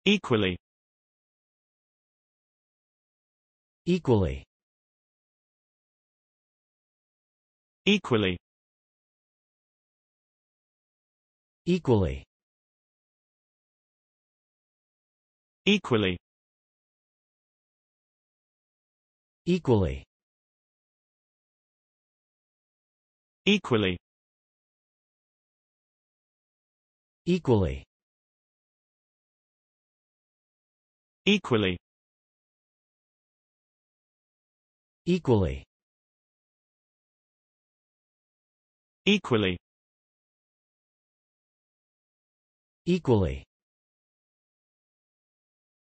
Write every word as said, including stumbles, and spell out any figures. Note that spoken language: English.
Equally. Equally. Equally. Equally. Equally. Equally. Equally. Equally. Equally. Equally. Equally. Equally.